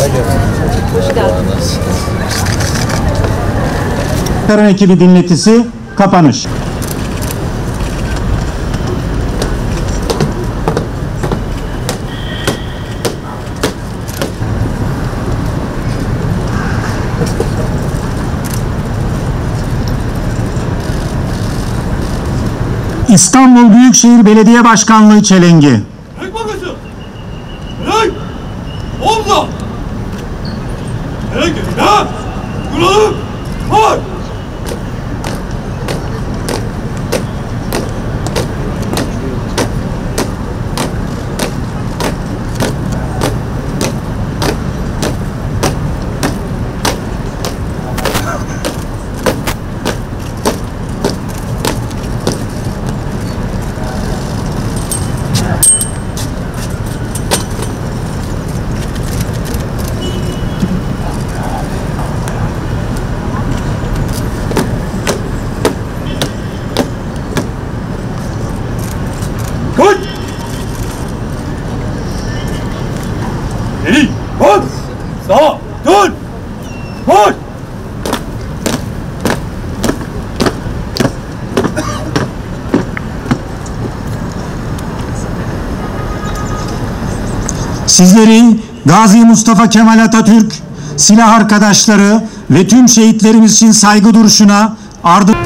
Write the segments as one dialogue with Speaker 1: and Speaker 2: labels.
Speaker 1: Hoş geldiniz.
Speaker 2: Karan ekibi dinletisi kapanış. İstanbul Büyükşehir Belediye Başkanlığı çelengi.
Speaker 3: Bırak bakasın. Bırak. Omla. Bırak. Ya. Kuralım. Var. Koy! Geri! Koy! Sağa! Dön! Koy!
Speaker 2: Sizleri Gazi Mustafa Kemal Atatürk, silah arkadaşları ve tüm şehitlerimiz için saygı duruşuna ardı...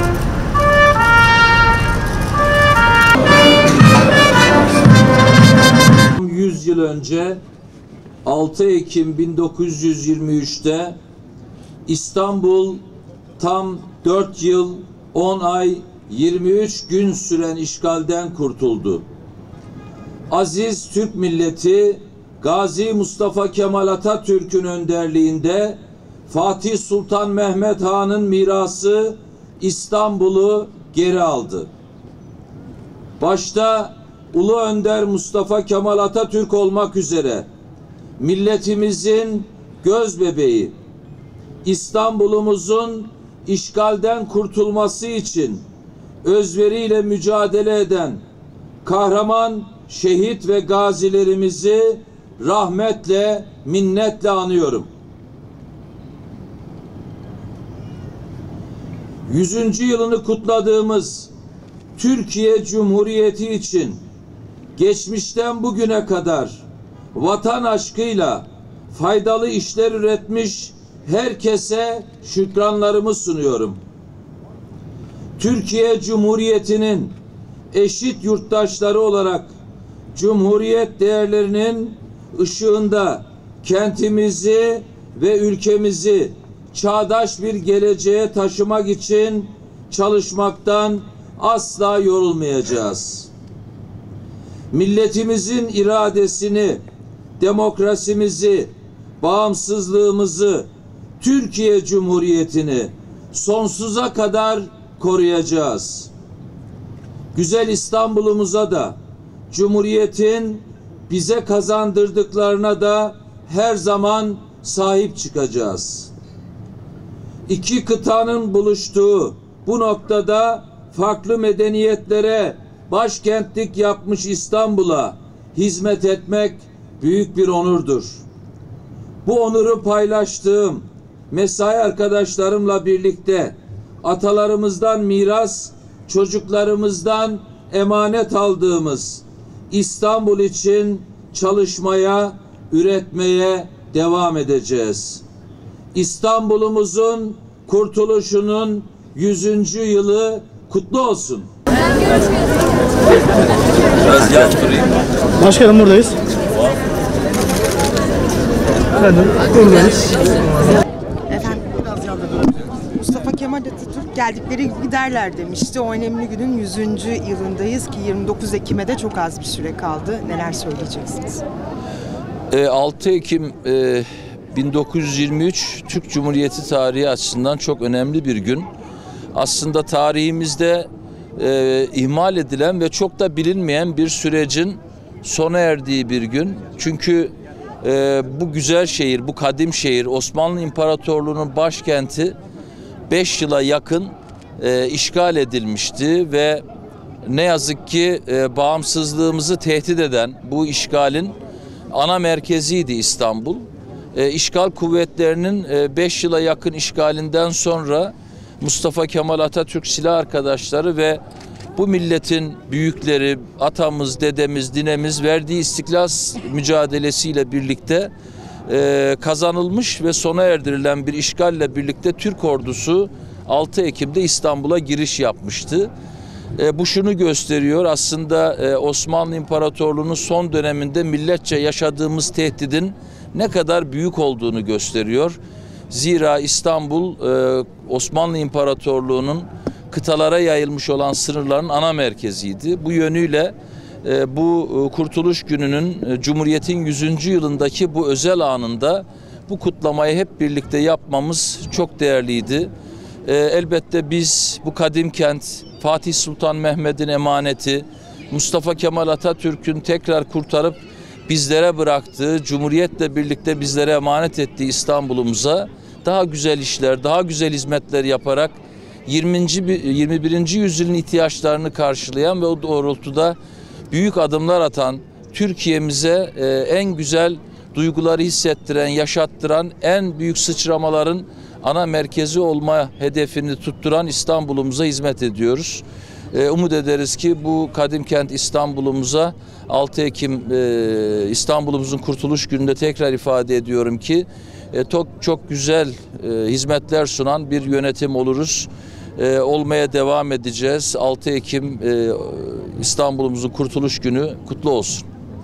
Speaker 4: 100 yıl önce 6 Ekim 1923'te İstanbul tam 4 yıl 10 ay 23 gün süren işgalden kurtuldu. Aziz Türk milleti Gazi Mustafa Kemal Atatürk'ün önderliğinde Fatih Sultan Mehmet Han'ın mirası İstanbul'u geri aldı. Başta Ulu Önder Mustafa Kemal Atatürk olmak üzere milletimizin göz bebeği, İstanbul'umuzun işgalden kurtulması için özveriyle mücadele eden kahraman şehit ve gazilerimizi rahmetle, minnetle anıyorum. 100. yılını kutladığımız Türkiye Cumhuriyeti için geçmişten bugüne kadar vatan aşkıyla faydalı işler üretmiş herkese şükranlarımı sunuyorum. Türkiye Cumhuriyeti'nin eşit yurttaşları olarak Cumhuriyet değerlerinin ışığında kentimizi ve ülkemizi çağdaş bir geleceğe taşımak için çalışmaktan asla yorulmayacağız. Milletimizin iradesini, demokrasimizi, bağımsızlığımızı, Türkiye Cumhuriyeti'ni sonsuza kadar koruyacağız. Güzel İstanbul'umuza da, Cumhuriyet'in bize kazandırdıklarına da her zaman sahip çıkacağız. İki kıtanın buluştuğu bu noktada farklı medeniyetlere başkentlik yapmış İstanbul'a hizmet etmek büyük bir onurdur. Bu onuru paylaştığım mesai arkadaşlarımla birlikte atalarımızdan miras, çocuklarımızdan emanet aldığımız İstanbul için çalışmaya, üretmeye devam edeceğiz. İstanbul'umuzun kurtuluşunun 100. yılı kutlu olsun.
Speaker 5: Başkanım buradayız. Efendim buradayız.
Speaker 6: Efendim, Mustafa Kemal Atatürk geldikleri giderler demişti. O önemli günün 100. yılındayız ki 29 Ekim'e de çok az bir süre kaldı. Neler söyleyeceksiniz?
Speaker 4: 6 Ekim 1923 Türk Cumhuriyeti tarihi açısından çok önemli bir gün. Aslında tarihimizde ihmal edilen ve çok da bilinmeyen bir sürecin sona erdiği bir gün. Çünkü bu güzel şehir, bu kadim şehir, Osmanlı İmparatorluğu'nun başkenti 5 yıla yakın işgal edilmişti ve ne yazık ki bağımsızlığımızı tehdit eden bu işgalin ana merkeziydi İstanbul. işgal kuvvetlerinin 5 yıla yakın işgalinden sonra Mustafa Kemal Atatürk silah arkadaşları ve bu milletin büyükleri, atamız, dedemiz, ninemiz verdiği istiklal mücadelesiyle birlikte kazanılmış ve sona erdirilen bir işgalle birlikte Türk ordusu 6 Ekim'de İstanbul'a giriş yapmıştı. Bu şunu gösteriyor, aslında Osmanlı İmparatorluğu'nun son döneminde milletçe yaşadığımız tehdidin ne kadar büyük olduğunu gösteriyor. Zira İstanbul Osmanlı İmparatorluğu'nun kıtalara yayılmış olan sınırların ana merkeziydi. Bu yönüyle bu Kurtuluş Günü'nün Cumhuriyet'in 100. yılındaki bu özel anında bu kutlamayı hep birlikte yapmamız çok değerliydi. Elbette biz bu kadim kent, Fatih Sultan Mehmet'in emaneti, Mustafa Kemal Atatürk'ün tekrar kurtarıp bizlere bıraktığı, Cumhuriyet'le birlikte bizlere emanet ettiği İstanbul'umuza daha güzel işler, daha güzel hizmetler yaparak 21. yüzyılın ihtiyaçlarını karşılayan ve o doğrultuda büyük adımlar atan, Türkiye'mize en güzel duyguları hissettiren, yaşattıran, en büyük sıçramaların ana merkezi olma hedefini tutturan İstanbul'umuza hizmet ediyoruz. Umut ederiz ki bu kadim kent İstanbul'umuza 6 Ekim İstanbul'umuzun Kurtuluş Günü'nde tekrar ifade ediyorum ki çok güzel hizmetler sunan bir yönetim oluruz. Olmaya devam edeceğiz. 6 Ekim İstanbul'umuzun Kurtuluş Günü kutlu olsun.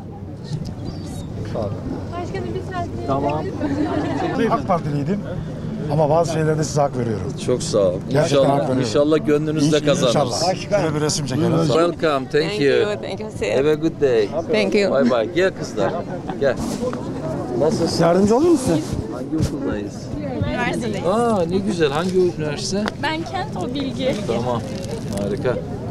Speaker 1: Başkanım bir selfie.
Speaker 4: Tamam.
Speaker 5: AK Partiliydim ama bazı şeylerde size hak veriyorum.
Speaker 4: Çok sağ ol.
Speaker 5: Gerçekten hak veriyorum.
Speaker 4: İnşallah gönlünüzde kazanırız.
Speaker 5: İnşallah. Şöyle bir resim çekelim.
Speaker 4: Welcome. Thank you.
Speaker 1: Thank you.
Speaker 4: Have a good day.
Speaker 1: Thank you.
Speaker 4: Bye bye. Gel kızlar. Gel. Nasılsın?
Speaker 5: Yardımcı olayım mı size?
Speaker 4: Hangi okuldayız?
Speaker 1: Üniversitedeyiz.
Speaker 4: Aa ne güzel. Hangi üniversite?
Speaker 1: Ben Kent, o Bilgi.
Speaker 4: Tamam. Harika.